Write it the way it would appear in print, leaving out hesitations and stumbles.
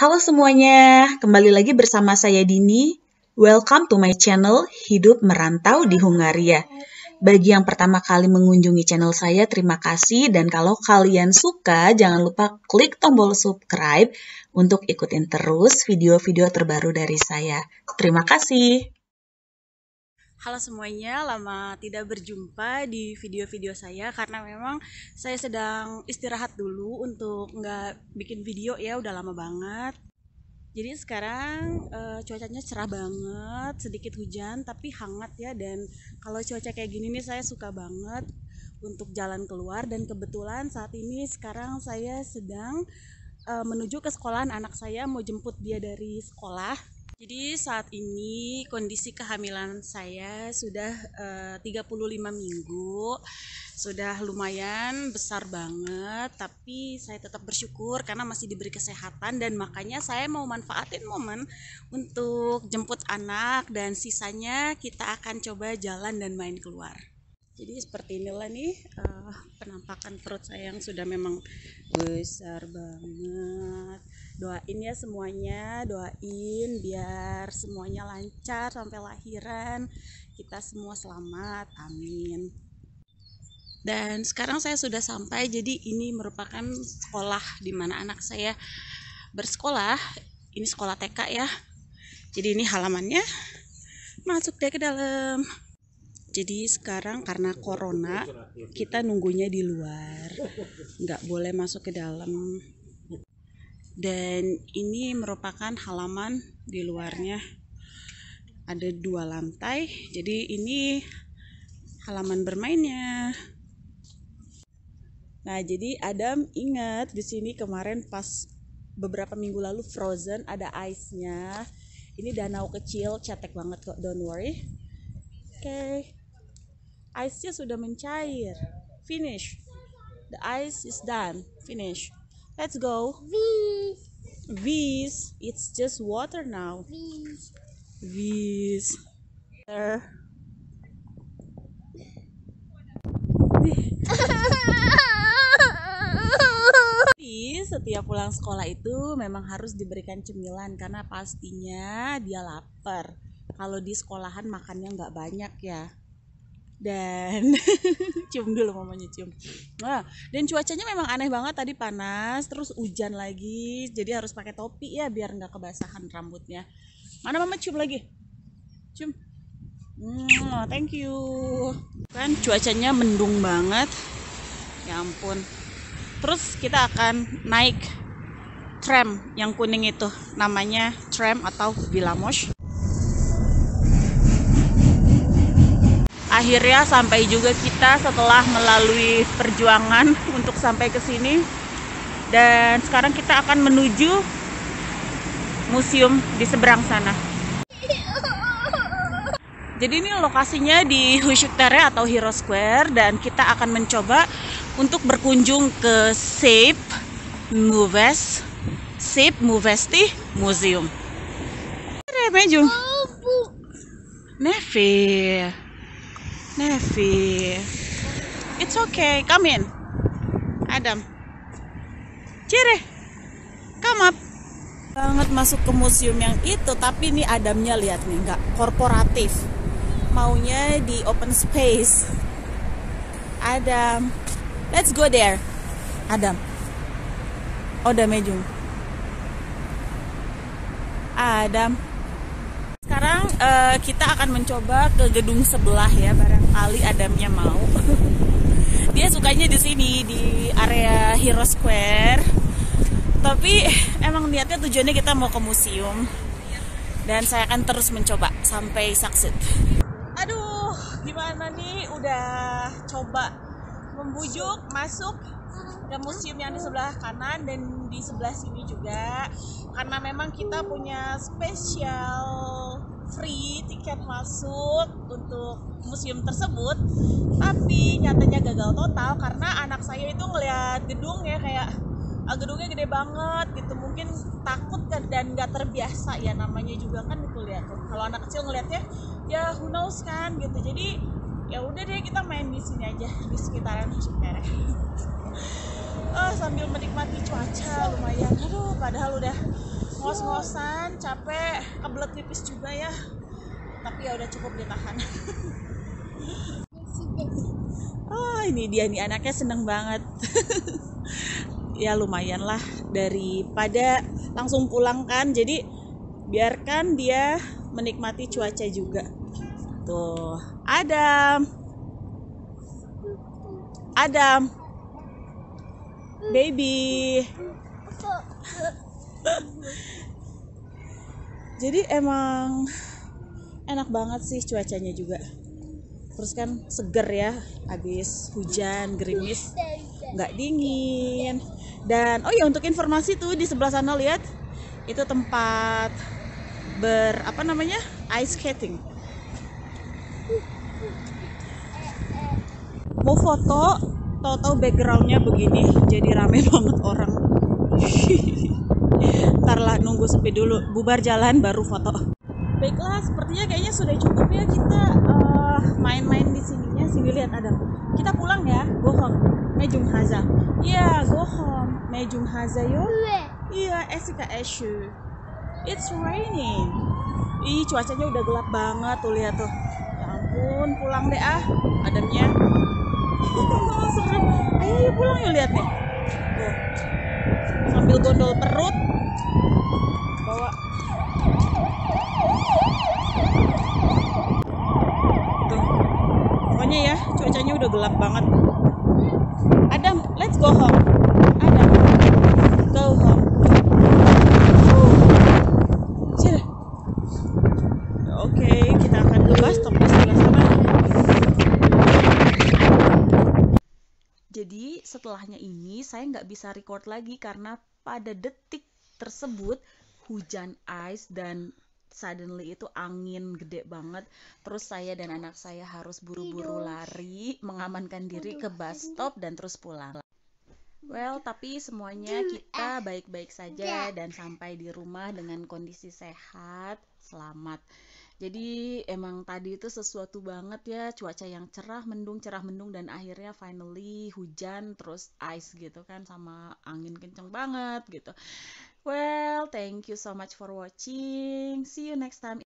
Halo semuanya, kembali lagi bersama saya Dini. Welcome to my channel Hidup Merantau di Hungaria. Bagi yang pertama kali mengunjungi channel saya, terima kasih. Dan kalau kalian suka, jangan lupa klik tombol subscribe untuk ikutin terus video-video terbaru dari saya. Terima kasih. Halo semuanya, lama tidak berjumpa di video-video saya karena memang saya sedang istirahat dulu untuk nggak bikin video ya, udah lama banget. Jadi sekarang cuacanya cerah banget, sedikit hujan tapi hangat ya, dan kalau cuaca kayak gini nih saya suka banget untuk jalan keluar. Dan kebetulan saat ini sekarang saya sedang menuju ke sekolahan anak saya, mau jemput dia dari sekolah. Jadi saat ini kondisi kehamilan saya sudah 35 minggu, sudah lumayan besar banget, tapi saya tetap bersyukur karena masih diberi kesehatan, dan makanya saya mau manfaatin momen untuk jemput anak, dan sisanya kita akan coba jalan dan main keluar. Jadi seperti inilah nih penampakan perut saya yang sudah memang besar banget. Doain ya semuanya, doain biar semuanya lancar sampai lahiran, kita semua selamat, amin. Dan sekarang saya sudah sampai, jadi ini merupakan sekolah di mana anak saya bersekolah. Ini sekolah TK ya. Jadi ini halamannya, masuk deh ke dalam. Jadi sekarang karena corona kita nunggunya di luar, nggak boleh masuk ke dalam. Dan ini merupakan halaman di luarnya, ada 2 lantai. Jadi ini halaman bermainnya. Nah, jadi Adam ingat di sini kemarin pas beberapa minggu lalu Frozen ada ice-nya. Ini danau kecil, cetek banget kok, don't worry. Oke. Ice-nya sudah mencair. Finish. The ice is done. Finish. Let's go. Viz. It's just water now. Viz. Setiap pulang sekolah itu memang harus diberikan cemilan karena pastinya dia lapar. Kalau di sekolahan makannya nggak banyak ya. Dan cium dulu mamanya, cium. Nah, dan cuacanya memang aneh banget, tadi panas terus hujan lagi, jadi harus pakai topi ya biar nggak kebasahan rambutnya. Mana mama, cium lagi, cium. Thank you. Kan cuacanya mendung banget, ya ampun. Terus kita akan naik tram yang kuning itu, namanya tram atau Vilamoš. Akhirnya sampai juga kita setelah melalui perjuangan untuk sampai ke sini. Dan sekarang kita akan menuju museum di seberang sana. Jadi ini lokasinya di Husuktere atau Hero Square, dan kita akan mencoba untuk berkunjung ke Seip Muvesti Museum. Mejung. Nevi, it's okay, come in. Adam, Cire, come up. Banget masuk ke museum yang itu, tapi nih Adamnya lihat nih, nggak korporatif, maunya di open space. Adam, let's go there. Adam, Oda Mejung. Adam. Sekarang kita akan mencoba ke gedung sebelah ya, barangkali Adamnya mau. Dia sukanya di sini, di area Hero Square. Tapi emang niatnya tujuannya kita mau ke museum. Dan saya akan terus mencoba sampai succeed. Aduh, gimana nih, udah coba membujuk masuk ke museum yang di sebelah kanan dan di sebelah sini juga, karena memang kita punya spesial free tiket masuk untuk museum tersebut, tapi nyatanya gagal total karena anak saya itu ngelihat gedung ya, kayak gedungnya gede banget gitu, mungkin takut dan nggak terbiasa ya, namanya juga kan itu, lihat tuh kalau anak kecil ngelihatnya ya who knows kan gitu. Jadi ya udah deh, kita main di sini aja di sekitaran Husuktere. Sambil menikmati cuaca lumayan. Aduh, padahal udah ngos-ngosan, capek, kebelet pipis juga ya. Tapi ya udah cukup ditahan. Oh, ini dia nih, anaknya seneng banget. Ya lumayan lah, daripada langsung pulang kan. Jadi biarkan dia menikmati cuaca juga. Tuh, Adam. Adam. Baby. Jadi emang enak banget sih cuacanya juga. Terus kan seger ya, habis hujan, gerimis, nggak dingin. Dan oh ya, untuk informasi tuh di sebelah sana lihat, itu tempat ice skating. Mau foto, tahu-tahu backgroundnya begini, jadi rame banget orang. Ntar lah, nunggu sepi dulu, bubar jalan baru foto. Baiklah, sepertinya kayaknya sudah cukup ya kita main-main di sininya. Sini lihat Adam. Kita pulang ya, go home. Mejung haza. Iya, go home. Mejung haza yo. Iya, esika eshu. It's raining. Ih, cuacanya udah gelap banget tuh, lihat tuh. Ya ampun, pulang deh Adamnya. Serem. Ayo pulang yuk, lihat nih. Tuh. Sambil gondol perut. Bawa tuh. Pokoknya ya, cuacanya udah gelap banget. Adam, let's go home. Adam, go home. Sini. Oke, kita akan ke bus stop di sebelah sana. Jadi setelahnya ini saya nggak bisa record lagi karena pada detik tersebut hujan ice dan suddenly itu angin gede banget. Terus saya dan anak saya harus buru-buru lari mengamankan diri ke bus stop dan terus pulang. Well, tapi semuanya kita baik-baik saja dan sampai di rumah dengan kondisi sehat, selamat. Jadi emang tadi itu sesuatu banget ya, cuaca yang cerah mendung dan akhirnya finally hujan terus ice gitu kan, sama angin kenceng banget gitu. Well, thank you so much for watching. See you next time.